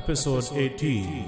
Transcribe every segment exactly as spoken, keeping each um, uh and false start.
Episode eighteen.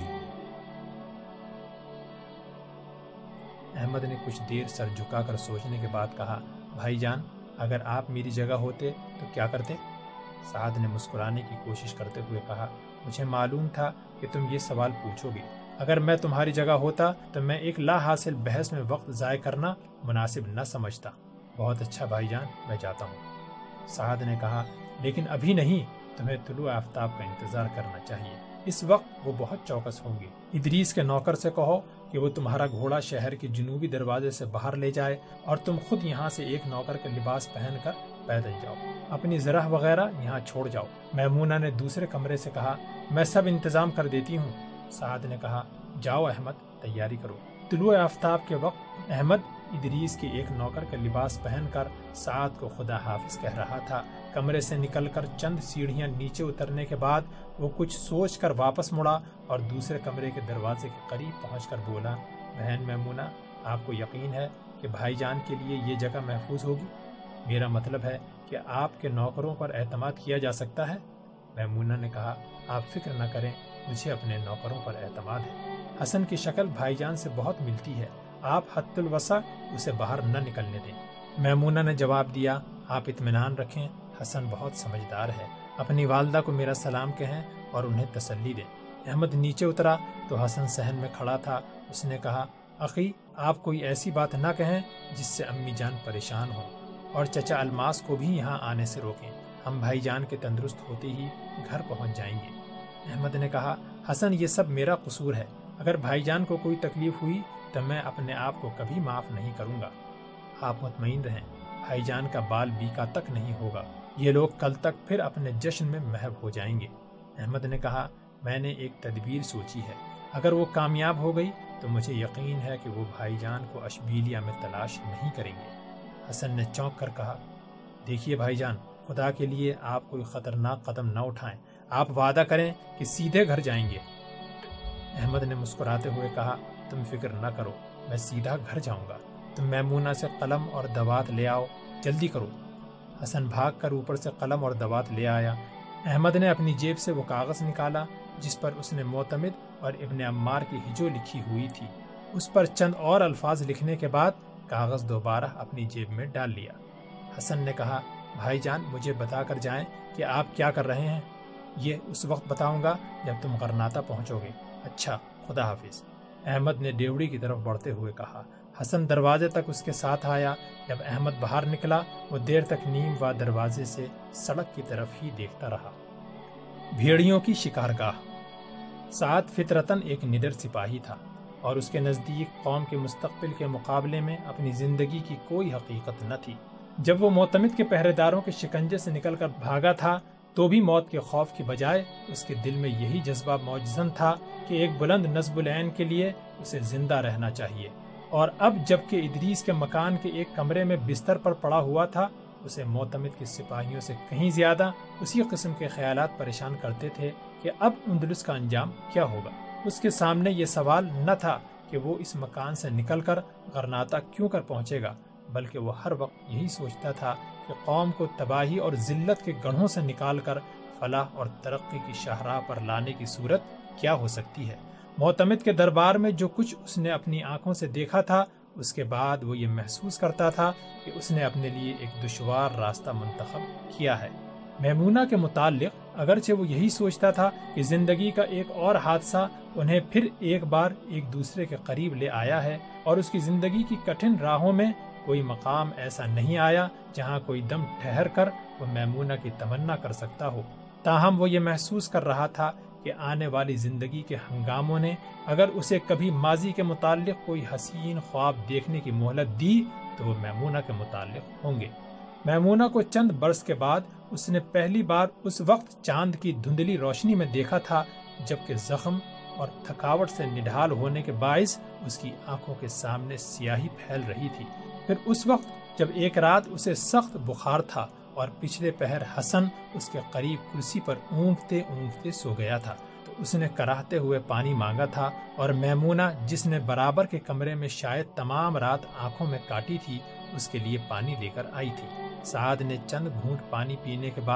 Ahmad نے کچھ دیر سر جھکا کر سوچنے کے بعد کہا، بھائی جان اگر آپ میری جگہ ہوتے تو کیا کرتے؟ سعد نے مسکرانے کی کوشش کرتے ہوئے کہا، مجھے معلوم تھا کہ تم یہ سوال پوچھو گے۔ اگر میں تمہاری جگہ ہوتا تو میں ایک لا حاصل بحث میں وقت ضائع کرنا مناسب نہ سمجھتا۔ بہت اچھا بھائی جان، میں جاتا ہوں۔ سعد نے کہا، لیکن ابھی نہیں، تمہیں طلوع آفتاب کا انتظار کرنا چاہیے۔ اس وقت وہ بہت چوکس ہوں گے۔ ادریس کے نوکر سے کہو کہ وہ تمہارا گھوڑا شہر کے جنوبی دروازے سے باہر لے جائے اور تم خود یہاں سے ایک نوکر کا لباس پہن کر پیدل جاؤ۔ اپنی زرہ وغیرہ یہاں چھوڑ جاؤ۔ میمونہ نے دوسرے کمرے سے کہا، میں سب انتظام کر دیتی ہوں۔ سعد نے کہا، جاؤ احمد، تیاری کرو۔ طلوع آفتاب کے وقت احمد ادریس کے ایک نوکر کا لباس پہن کر سعد کو خدا حافظ کہہ رہا تھا۔ کمرے سے نکل کر چند سیڑھیاں نیچے اترنے کے بعد وہ کچھ سوچ کر واپس مڑا اور دوسرے کمرے کے دروازے کے قریب پہنچ کر بولا، بہن میمونہ، آپ کو یقین ہے کہ بھائی جان کے لیے یہ جگہ محفوظ ہوگی؟ میرا مطلب ہے کہ آپ کے نوکروں پر اعتماد کیا جا سکتا ہے؟ میمونہ نے کہا، آپ فکر نہ کریں، مجھے اپنے نوکروں پر اعتماد ہے۔ حسن کی شکل بھائی جان سے بہت ملتی ہے، آپ حد الوسع اسے باہر نہ نکلنے دیں۔ میمونہ نے جواب دیا، آپ اطمینان رکھیں، حسن بہت سمجھدار ہے، اپنی والدہ کو میرا سلام کہیں اور انہیں تسلی دیں۔ احمد نیچے اترا تو حسن صحن میں کھڑا تھا۔ اس نے کہا، اخی، آپ کوئی ایسی بات نہ کہیں جس سے امی جان پریشان ہو، اور چچا الماس کو بھی یہاں آنے سے روکیں۔ ہم بھائی جان کے تندرست ہوتے ہی گھر پہنچ جائیں گے۔ احمد نے کہا، حسن یہ سب میرا قصور ہے، اگر بھائی جان کو کوئی تکلیف ہوئی تو میں اپنے آپ کو کبھی معاف نہیں کروں گا۔ آپ مطمئن رہیں، بھائی جان کا بال بیکا تک نہیں ہوگا، یہ لوگ کل تک پھر اپنے جشن میں محو ہو جائیں گے۔ احمد نے کہا، میں نے ایک تدبیر سوچی ہے، اگر وہ کامیاب ہو گئی تو مجھے یقین ہے کہ وہ بھائی جان کو اشبیلیہ میں تلاش نہیں کریں گے۔ حسن نے چونک کر کہا، دیکھیے بھائی جان، خدا کے لیے آپ کوئی خطرناک قدم نہ اٹھائیں، آپ وعدہ کریں کہ سیدھے گھر جائیں گے۔ احمد نے مسکراتے ہوئے کہا، تم فکر نہ کرو، میں سیدھا گھر جاؤں گا۔ تم میمونہ سے قلم اور دوات لے آؤ، جلدی کرو۔ حسن بھاگ کر اوپر سے قلم اور دوات لے آیا۔ احمد نے اپنی جیب سے وہ کاغذ نکالا جس پر اس نے معتمد اور ابن عمار کی ہجو لکھی ہوئی تھی۔ اس پر چند اور الفاظ لکھنے کے بعد کاغذ دوبارہ اپنی جیب میں ڈال لیا۔ حسن نے کہا، بھائی جان مجھے بتا کر جائیں کہ آپ کیا کر رہے ہیں۔ یہ اس وقت بتاؤں گا جب تم غرناطہ پہنچو گے۔ اچھا، خدا حافظ۔ احمد نے ڈیوڑی کی طرف بڑھتے ہوئے کہا۔ حسن دروازے تک اس کے ساتھ آیا۔ جب احمد باہر نکلا وہ دیر تک نیم وا دروازے سے سڑک کی طرف ہی دیکھتا رہا۔ بھیڑیوں کی شکارگاہ۔ سعد فطرتاً ایک نڈر سپاہی تھا اور اس کے نزدیک قوم کے مستقبل کے مقابلے میں اپنی زندگی کی کوئی حقیقت نہ تھی۔ جب وہ معتمد کے پہرے داروں کے شکنجے سے نکل کر بھاگا تھا تو بھی موت کے خوف کی بجائے اس کے دل میں یہی جذبہ موجزن تھا کہ ایک بلند نصب العین کے لیے اسے زندہ رہنا چاہیے، اور اب جب کہ ادریس کے مکان کے ایک کمرے میں بستر پر پڑا ہوا تھا، اسے معتمد کے سپاہیوں سے کہیں زیادہ اسی قسم کے خیالات پریشان کرتے تھے کہ اب اندلس کا انجام کیا ہوگا۔ اس کے سامنے یہ سوال نہ تھا کہ وہ اس مکان سے نکل کر غرناطہ کیوں کر پہنچے گا، بلکہ وہ ہر وقت یہی سوچتا تھا کہ قوم کو تباہی اور ذلت کے گڑھوں سے نکال کر فلاح اور ترقی کی شاہراہ پر لانے کی صورت کیا ہو سکتی ہے۔ معتمد کے دربار میں جو کچھ اس نے اپنی آنکھوں سے دیکھا تھا، اس کے بعد وہ یہ محسوس کرتا تھا کہ اس نے اپنے لیے ایک دشوار راستہ منتخب کیا ہے۔ میمونہ کے متعلق اگرچہ وہ یہی سوچتا تھا کہ زندگی کا ایک اور حادثہ انہیں پھر ایک بار ایک دوسرے کے قریب لے آیا ہے، اور اس کی زندگی کی کٹھن راہوں میں کوئی مقام ایسا نہیں آیا جہاں کوئی دم ٹھہر کر وہ میمونہ کی تمنا کر سکتا ہو۔ تاہم وہ یہ محسوس کر رہا تھا کہ آنے والی زندگی کے ہنگاموں نے اگر اسے کبھی ماضی کے متعلق کوئی حسین خواب دیکھنے کی مہلت دی تو وہ میمونہ کے متعلق ہوں گے۔ میمونہ کو چند برس کے بعد اس نے پہلی بار اس وقت چاند کی دھندلی روشنی میں دیکھا تھا جبکہ زخم اور تھکاوٹ سے نڈھال ہونے کے باعث اس کی آنکھوں کے سامنے سیاہی پھیل رہی تھی۔ پھر اس وقت جب ایک رات اسے سخت بخار تھا اور پچھلے پہر حسن اس کے قریب کرسی پر اونگتے اونگتے سو گیا تھا تو اس نے کراہتے ہوئے پانی مانگا تھا، اور میمونہ جس نے برابر کے کمرے میں شاید تمام رات آنکھوں میں کاٹی تھی اس کے لیے پانی لے کر آئی تھی۔ سعد نے چند گھونٹ پانی پینے کے بعد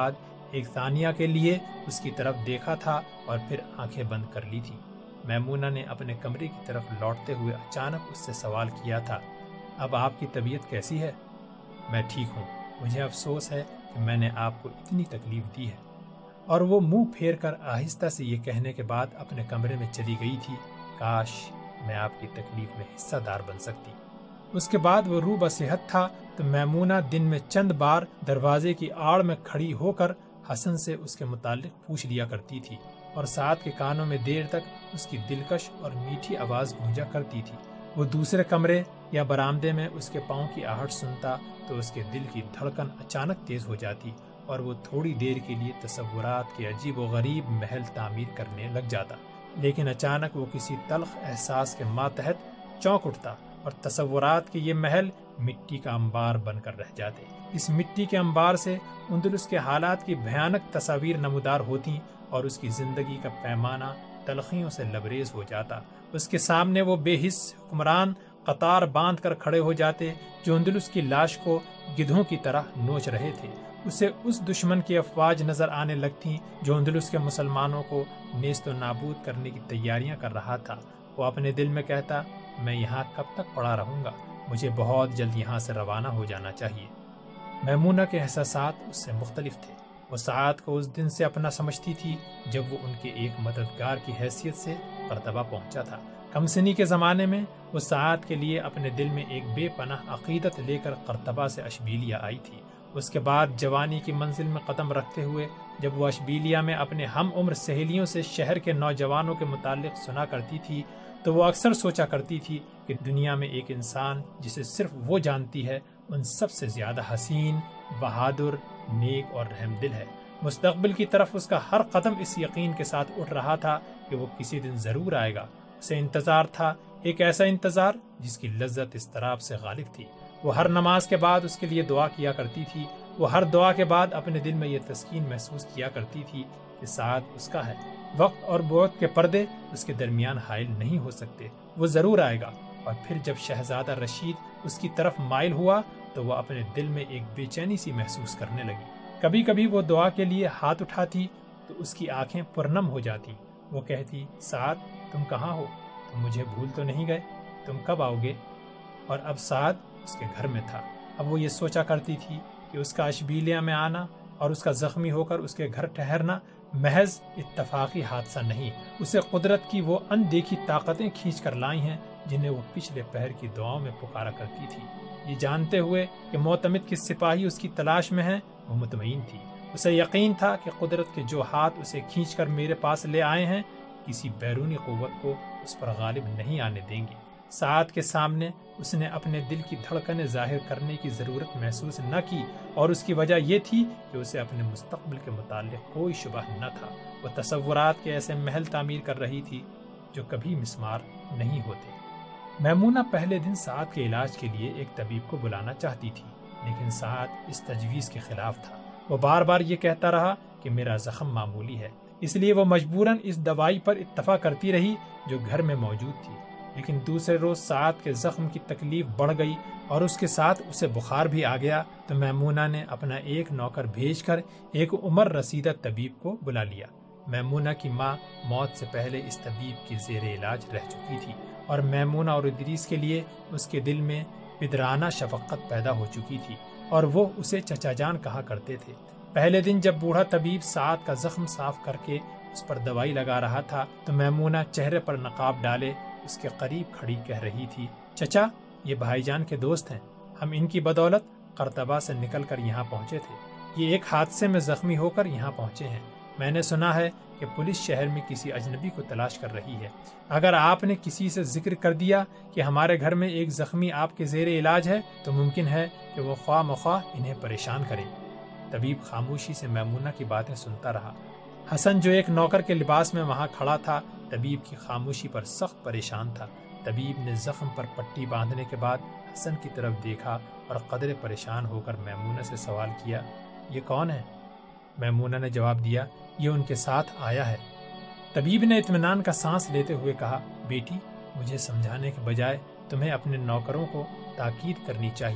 ایک ثانیہ کے لیے اس کی طرف دیکھا تھا اور پھر آنکھیں بند کر لی تھی۔ میمونہ نے اپنے کمرے کی طرف لوٹتے ہوئے اچانک اس سے سوال کیا تھا، اب آپ کی طبیعت کیسی ہے؟ میں ٹھیک ہوں، مجھے افسوس ہے کہ میں نے آپ کو اتنی تکلیف دی ہے۔ اور وہ منہ پھیر کر آہستہ سے یہ کہنے کے بعد اپنے کمرے میں چلی گئی تھی، کاش میں آپ کی تکلیف میں حصہ دار بن سکتی۔ اس کے بعد وہ روح بصحت تھا تو میمونہ دن میں چند بار دروازے کی آڑ میں کھڑی ہو کر حسن سے اس کے متعلق پوچھ لیا کرتی تھی، اور سعد کے کانوں میں دیر تک اس کی دلکش اور میٹھی آواز گونجا کرتی تھی۔ وہ دوسرے کمرے یا برآمدے میں اس کے پاؤں کی آہٹ سنتا تو اس کے دل کی دھڑکن اچانک تیز ہو جاتی اور وہ تھوڑی دیر کے لیے تصورات کے عجیب و غریب محل تعمیر کرنے لگ جاتا، لیکن اچانک وہ کسی تلخ احساس کے ماتحت چونک اٹھتا اور تصورات کے یہ محل مٹی کا انبار بن کر رہ جاتے۔ اس مٹی کے انبار سے اندلس کے حالات کی بھیانک تصاویر نمودار ہوتی اور اس کی زندگی کا پیمانہ تلخیوں سے لبریز ہو جاتا۔ اس کے سامنے وہ بے حس حکمران قطار باندھ کر کھڑے ہو جاتے جو اندلس کی لاش کو گدھوں کی طرح نوچ رہے تھے۔ اسے اس دشمن کی افواج نظر آنے لگتی جو اندلس کے مسلمانوں کو نیست و نابود کرنے کی تیاریاں کر رہا تھا۔ وہ اپنے دل میں کہتا، میں یہاں کب تک پڑا رہوں گا، مجھے بہت جلد یہاں سے روانہ ہو جانا چاہیے۔ میمونہ کے احساسات اس سے مختلف تھے۔ وہ سعد کو اس دن سے اپنا سمجھتی تھی جب وہ ان کے ایک مددگار کی حیثیت سے قرطبہ پہنچا تھا۔ کمسنی کے زمانے میں وہ سعد کے لیے اپنے دل میں ایک بے پناہ عقیدت لے کر قرطبہ سے اشبیلیہ آئی تھی۔ اس کے بعد جوانی کی منزل میں قدم رکھتے ہوئے جب وہ اشبیلیہ میں اپنے ہم عمر سہیلیوں سے شہر کے نوجوانوں کے متعلق سنا کرتی تھی تو وہ اکثر سوچا کرتی تھی کہ دنیا میں ایک انسان جسے صرف وہ جانتی ہے ان سب سے زیادہ حسین، بہادر، نیک اور رحم دل ہے۔ مستقبل کی طرف اس کا ہر قدم اس یقین کے ساتھ اٹھ رہا تھا کہ وہ کسی دن ضرور آئے گا۔ اسے انتظار تھا، ایک ایسا انتظار جس کی لذت اضطراب سے غالب تھی۔ وہ ہر نماز کے بعد اس کے لیے دعا کیا کرتی تھی۔ وہ ہر دعا کے بعد اپنے دل میں یہ تسکین محسوس کیا کرتی تھی کہ سعد اس کا ہے۔ وقت اور بعد کے پردے اس کے درمیان حائل نہیں ہو سکتے، وہ ضرور آئے گا۔ اور پھر جب شہزادہ رشید اس کی طرف مائل ہوا تو وہ اپنے دل میں ایک بے چینی سی محسوس کرنے لگی۔ کبھی کبھی وہ دعا کے لیے ہاتھ اٹھاتی تو اس کی آنکھیں پرنم ہو جاتی۔ وہ کہتی، سعد تم کہاں ہو؟ تم مجھے بھول تو نہیں گئے؟ تم کب آؤ گے؟ اور اب سعد اس کے گھر میں تھا۔ اب وہ یہ سوچا کرتی تھی کہ اس کا اشبیلیہ میں آنا اور اس کا زخمی ہو کر اس کے گھر ٹھہرنا محض اتفاقی حادثہ نہیں، اسے قدرت کی وہ اندیکھی طاقتیں کھینچ کر لائی ہیں جنہیں وہ پچھلے پہر کی دعاؤں میں پکارا کرتی تھی۔ یہ جانتے ہوئے کہ معتمد کے سپاہی اس کی تلاش میں ہیں، وہ مطمئن تھی۔ اسے یقین تھا کہ قدرت کے جو ہاتھ اسے کھینچ کر میرے پاس لے آئے ہیں کسی بیرونی قوت کو اس پر غالب نہیں آنے دیں گے۔ سعد کے سامنے اس نے اپنے دل کی دھڑکنیں ظاہر کرنے کی ضرورت محسوس نہ کی، اور اس کی وجہ یہ تھی کہ اسے اپنے مستقبل کے متعلق کوئی شبہ نہ تھا۔ وہ تصورات کے ایسے محل تعمیر کر رہی تھی جو کبھی مسمار نہیں ہوتے۔ میمونہ پہلے دن سعد کے علاج کے لیے ایک طبیب کو بلانا چاہتی تھی، لیکن سعد اس تجویز کے خلاف تھا۔ وہ بار بار یہ کہتا رہا کہ میرا زخم معمولی ہے، اس لیے وہ مجبوراً اس دوائی پر اتفاق کرتی رہی جو گھر میں موجود تھی۔ لیکن دوسرے روز سعد کے زخم کی تکلیف بڑھ گئی اور اس کے ساتھ اسے بخار بھی آ گیا تو میمونہ نے اپنا ایک نوکر بھیج کر ایک عمر رسیدہ طبیب کو بلا لیا۔ میمونہ کی ماں موت سے پہلے اس طبیب کی زیر علاج رہ چکی تھی، اور میمونہ اور ادریس کے لیے اس کے دل میں پدرانہ شفقت پیدا ہو چکی تھی، اور وہ اسے چچا جان کہا کرتے تھے۔ پہلے دن جب بوڑھا طبیب سعد کا زخم صاف کر کے اس پر دوائی لگا رہا تھا تو میمونہ چہرے پر نقاب ڈالے اس کے قریب کھڑی کہہ رہی تھی، چچا یہ بھائی جان کے دوست ہیں، ہم ان کی بدولت قرطبہ سے نکل کر یہاں پہنچے تھے، یہ ایک حادثے میں زخمی ہو کر یہاں پہنچے ہیں۔ میں نے سنا ہے کہ پولیس شہر میں کسی اجنبی کو تلاش کر رہی ہے، اگر آپ نے کسی سے ذکر کر دیا کہ ہمارے گھر میں ایک زخمی آپ کے زیر علاج ہے تو ممکن ہے کہ وہ خواہ مخواہ انہیں پریشان کرے۔ طبیب خاموشی سے میمونہ کی باتیں سنتا رہا۔ حسن جو ایک نوکر کے لباس میں وہاں کھڑا تھا طبیب کی خاموشی پر سخت پریشان تھا۔ طبیب نے زخم پر پٹی باندھنے کے بعد حسن کی طرف دیکھا اور قدرے پریشان ہو کر میمونہ سے سوال کیا، یہ کون ہے؟ میمونہ نے جواب دیا، یہ ان کے ساتھ آیا ہے۔ طبیب نے اطمینان کا سانس لیتے ہوئے کہا، بیٹی مجھے سمجھانے کے بجائے تمہیں اپنے نوکروں کو تاکید کرنی چاہیے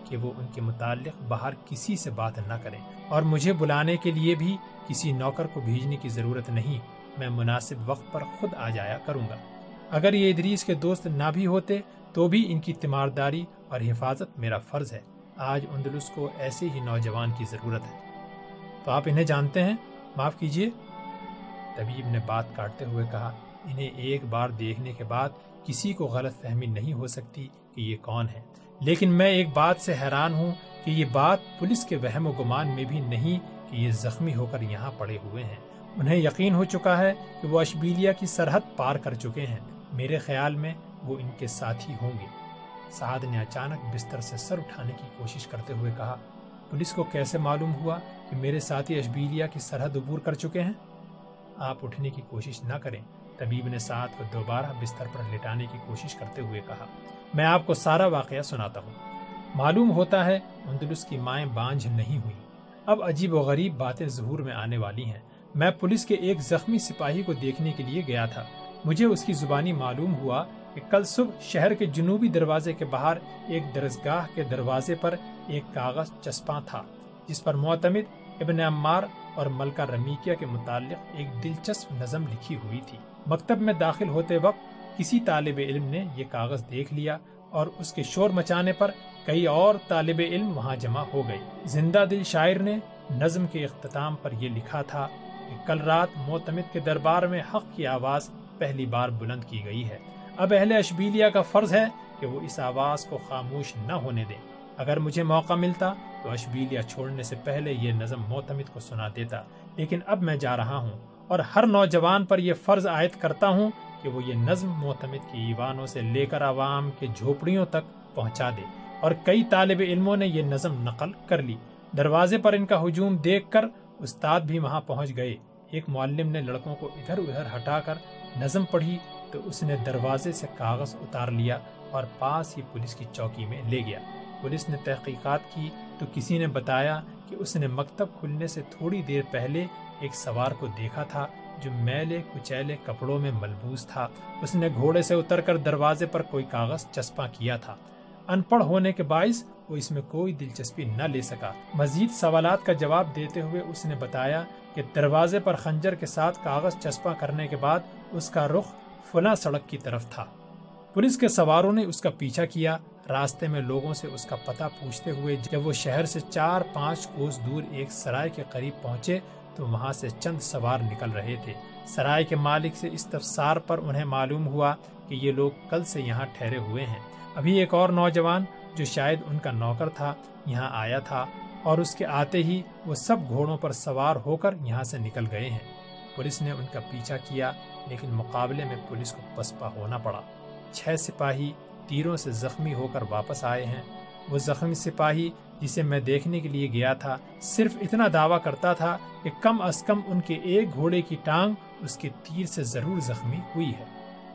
کہ وہ ان کے متعلق باہر کسی سے بات نہ کریں، اور مجھے بلانے کے لیے بھی کسی نوکر کو بھیجنے کی ضرورت نہیں، میں مناسب وقت پر خود آ جایا کروں گا۔ اگر یہ ادریس کے دوست نہ بھی ہوتے تو بھی ان کی تیمارداری اور حفاظت میرا فرض ہے۔ آج اندلس کو ایسے ہی نوجوان کی ضرورت ہے۔ تو آپ انہیں جانتے ہیں؟ معاف کیجیے، طبیب نے بات کاٹتے ہوئے کہا، انہیں ایک بار دیکھنے کے بعد کسی کو غلط فہمی نہیں ہو سکتی کہ یہ کون ہے، لیکن میں ایک بات سے حیران ہوں کہ یہ بات پولیس کے وہم و گمان میں بھی نہیں کہ یہ زخمی ہو کر یہاں پڑے ہوئے ہیں۔ انہیں یقین ہو چکا ہے کہ وہ اشبیلیہ کی سرحد پار کر چکے ہیں۔ میرے خیال میں وہ ان کے ساتھی ہوں گے۔ سعد نے اچانک بستر سے سر اٹھانے کی کوشش کرتے ہوئے کہا، پولیس کو کیسے معلوم ہوا کہ میرے ساتھی اشبیلیہ کی سرحد عبور کر چکے ہیں؟ آپ اٹھنے کی کوشش نہ کریں، طبیب نے سعد کو دوبارہ بستر پر لٹانے کی کوشش کرتے ہوئے کہا، میں آپ کو سارا واقعہ سناتا ہوں۔ معلوم ہوتا ہے اندلس کی مائیں بانجھ نہیں ہوئی۔ اب عجیب و غریب باتیں ظہور میں آنے والی ہیں۔ میں پولیس کے ایک زخمی سپاہی کو دیکھنے کے لیے گیا تھا۔ مجھے اس کی زبانی معلوم ہوا کہ کل صبح شہر کے جنوبی دروازے کے باہر ایک درسگاہ کے دروازے پر ایک کاغذ چسپاں تھا جس پر معتمد ابن عمار اور ملکہ رمیکیہ کے متعلق ایک دلچسپ نظم لکھی ہوئی تھی۔ مکتب میں داخل ہوتے وقت کسی طالب علم نے یہ کاغذ دیکھ لیا اور اس کے شور مچانے پر کئی اور طالب علم وہاں جمع ہو گئے۔ زندہ دل شاعر نے نظم کے اختتام پر یہ لکھا تھا کہ کل رات معتمد کے دربار میں حق کی آواز پہلی بار بلند کی گئی ہے۔ اب اہل اشبیلیہ کا فرض ہے کہ وہ اس آواز کو خاموش نہ ہونے دیں۔ اگر مجھے موقع ملتا تو اشبیلیہ چھوڑنے سے پہلے یہ نظم معتمد کو سنا دیتا، لیکن اب میں جا رہا ہوں اور ہر نوجوان پر یہ فرض عائد کرتا ہوں کہ وہ یہ نظم معتمد کی ایوانوں سے لے کر عوام کے جھوپڑیوں تک پہنچا دے۔ اور کئی طالب علموں نے یہ نظم نقل کر لی۔ دروازے پر ان کا ہجوم دیکھ کر استاد بھی وہاں پہنچ گئے۔ ایک معلم نے لڑکوں کو ادھر ادھر ہٹا کر نظم پڑھی تو اس نے دروازے سے کاغذ اتار لیا اور پاس ہی پولیس کی چوکی میں لے گیا۔ پولیس نے تحقیقات کی تو کسی نے بتایا کہ اس نے مکتب کھلنے سے تھوڑی دیر پہلے ایک سوار کو دیکھا تھا جو میلے کچیلے کپڑوں میں ملبوس تھا۔ اس نے گھوڑے سے اتر کر دروازے پر کوئی کاغذ چسپاں کیا تھا۔ ان پڑھ ہونے کے باعث وہ اس میں کوئی دلچسپی نہ لے سکا۔ مزید سوالات کا جواب دیتے ہوئے اس نے بتایا کہ دروازے پر خنجر کے ساتھ کاغذ چسپاں کرنے کے بعد اس کا رخ فلاں سڑک کی طرف تھا۔ پولیس کے سواروں نے اس کا پیچھا کیا۔ راستے میں لوگوں سے اس کا پتہ پوچھتے ہوئے جب وہ شہر سے چار پانچ کوس دور ایک سرائے کے قریب پہنچے تو وہاں سے چند سوار نکل رہے تھے۔ سرائے کے مالک سے استفسار پر انہیں معلوم ہوا کہ یہ لوگ کل سے یہاں ٹھہرے ہوئے ہیں۔ ابھی ایک اور نوجوان جو شاید ان کا نوکر تھا یہاں آیا تھا اور اس کے آتے ہی وہ سب گھوڑوں پر سوار ہو کر یہاں سے نکل گئے ہیں۔ پولیس نے ان کا پیچھا کیا لیکن مقابلے میں پولیس کو پسپا ہونا پڑا۔ چھ سپاہی تیروں سے زخمی ہو کر واپس آئے ہیں۔ وہ زخمی سپاہی جسے میں دیکھنے کے لیے گیا تھا صرف اتنا دعویٰ کرتا تھا کہ کم از کم ان کے ایک گھوڑے کی ٹانگ اس کے تیر سے ضرور زخمی ہوئی ہے۔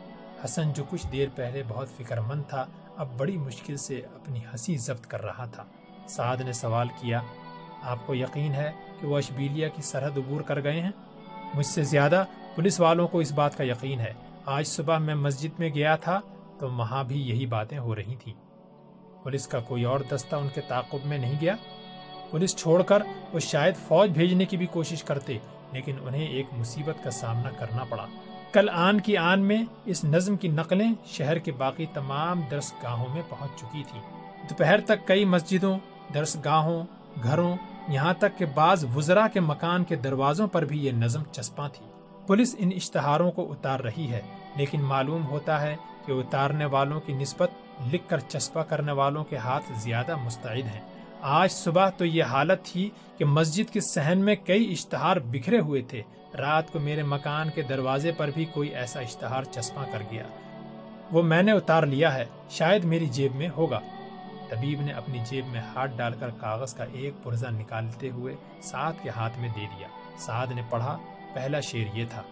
حسن جو کچھ دیر پہلے بہت فکر مند تھا اب بڑی مشکل سے اپنی ہنسی ضبط کر رہا تھا۔ سعد نے سوال کیا، آپ کو یقین ہے کہ وہ اشبیلیہ کی سرحد عبور کر گئے ہیں؟ مجھ سے زیادہ پولیس والوں کو اس بات کا یقین ہے۔ آج صبح میں مسجد میں گیا تھا تو وہاں بھی یہی باتیں ہو رہی تھیں۔ پولیس کا کوئی اور دستہ ان کے تعاقب میں نہیں گیا؟ پولیس چھوڑ کر وہ شاید فوج بھیجنے کی بھی کوشش کرتے، لیکن انہیں ایک مصیبت کا سامنا کرنا پڑا۔ کل آن کی آن میں اس نظم کی نقلیں شہر کے باقی تمام درس گاہوں میں پہنچ چکی تھی۔ دوپہر تک کئی مسجدوں، درس گاہوں، گھروں، یہاں تک کہ بعض وزراء کے مکان کے دروازوں پر بھی یہ نظم چسپاں تھی۔ پولیس ان اشتہاروں کو اتار رہی ہے، لیکن معلوم ہوتا ہے کہ اتارنے والوں کی نسبت لکھ کر چسپاں کرنے والوں کے ہاتھ زیادہ مستعد ہیں۔ آج صبح تو یہ حالت تھی کہ مسجد کے صحن میں کئی اشتہار بکھرے ہوئے تھے۔ رات کو میرے مکان کے دروازے پر بھی کوئی ایسا اشتہار چسپاں کر گیا۔ وہ میں نے اتار لیا ہے، شاید میری جیب میں ہوگا۔ طبیب نے اپنی جیب میں ہاتھ ڈال کر کاغذ کا ایک پرزہ نکالتے ہوئے سعد کے ہاتھ میں دے دیا۔ سعد نے پڑھا۔ پہلا شعر یہ تھا،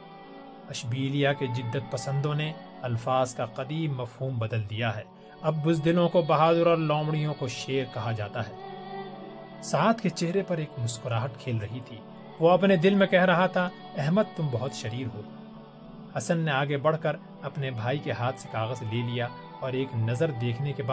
اشبیلیہ کے جدت پسندوں نے الفاظ کا قدیم مفہوم بدل دیا ہے، اب بزدلوں کو بہادر اور لومڑیوں کو شیر کہا جاتا ہے۔ سعد کے چہرے پر ایک مسکراہٹ کھیل رہی تھی۔ وہ اپنے دل میں کہہ رہا تھا، احمد تم بہت شریر ہو۔ حسن نے آگے بڑھ کر اپنے بھائی کے ہاتھ سے کاغذ لے لیا اور ایک نظر دیکھنے کے بعد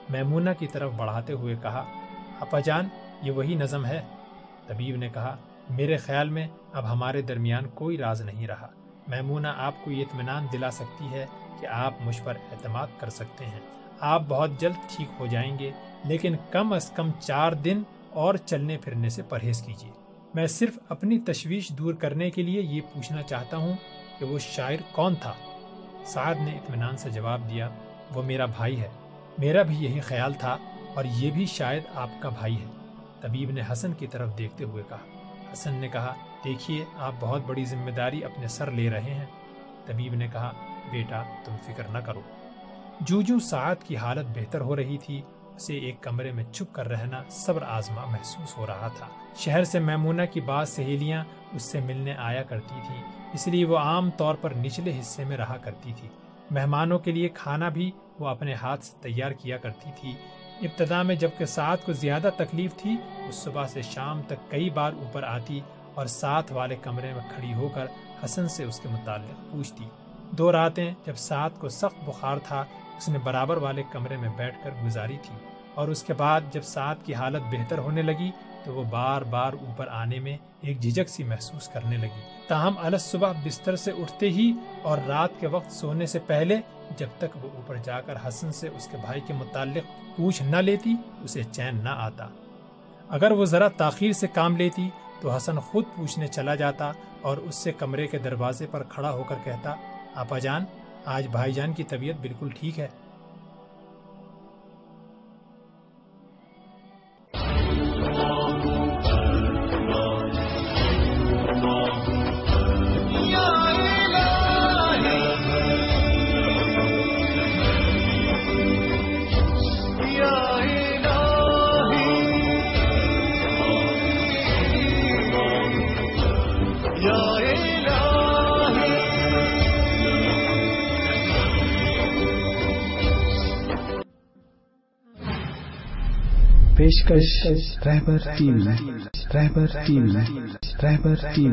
میمونہ کی طرف بڑھاتے ہوئے کہا، آپا جان یہ وہی نظم ہے؟ طبیب نے کہا، میرے خیال میں اب ہمارے درمیان کوئی راز نہیں رہا۔ میمونہ آپ کو یہ اطمینان دلا سکتی ہے کہ آپ مجھ پر اعتماد کر سکتے ہیں، آپ بہت جلد ٹھیک ہو جائیں گے، لیکن کم از کم چار دن اور چلنے پھرنے سے پرہیز کیجیے۔ میں صرف اپنی تشویش دور کرنے کے لیے یہ پوچھنا چاہتا ہوں کہ وہ شاعر کون تھا؟ سعد نے اطمینان سے جواب دیا، وہ میرا بھائی ہے۔ میرا بھی یہی خیال تھا، اور یہ بھی شاید آپ کا بھائی ہے۔ طبیب نے حسن کی طرف دیکھتے ہوئے کہا۔ حسن نے کہا، دیکھیے آپ بہت بڑی ذمہ داری اپنے سر لے رہے ہیں۔ طبیب نے کہا، بیٹا تم فکر نہ کرو۔ جو جو سعد کی حالت بہتر ہو رہی تھی، اسے ایک کمرے میں چھپ کر رہنا صبر آزما محسوس ہو رہا تھا۔ شہر سے میمونہ کی بعض سہیلیاں اس سے ملنے آیا کرتی تھی، اس لیے وہ عام طور پر نچلے حصے میں رہا کرتی تھی۔ مہمانوں کے لیے کھانا بھی وہ اپنے ہاتھ سے تیار کیا کرتی تھی۔ ابتدا میں جبکہ سعد کو زیادہ تکلیف تھی، وہ صبح سے شام تک کئی بار اوپر آتی اور ساتھ والے کمرے میں کھڑی ہو کر حسن سے اس کے متعلق پوچھتی۔ دو راتیں جب سعد کو سخت بخار تھا، اس نے برابر والے کمرے میں بیٹھ کر گزاری تھی، اور اس کے بعد جب سعد کی حالت بہتر ہونے لگی تو وہ بار بار اوپر آنے میں ایک جھجک سی محسوس کرنے لگی۔ تاہم الگ صبح بستر سے اٹھتے ہی اور رات کے وقت سونے سے پہلے جب تک وہ اوپر جا کر حسن سے اس کے بھائی کے متعلق پوچھ نہ لیتی، اسے چین نہ آتا۔ اگر وہ ذرا تاخیر سے کام لیتی تو حسن خود پوچھنے چلا جاتا اور اس سے کمرے کے دروازے پر کھڑا ہو کر کہتا، آپا جان آج بھائی جان کی طبیعت بالکل ٹھیک ہے۔ پیشکش رہبر ٹیم رہبر ٹیم رہبر ٹیم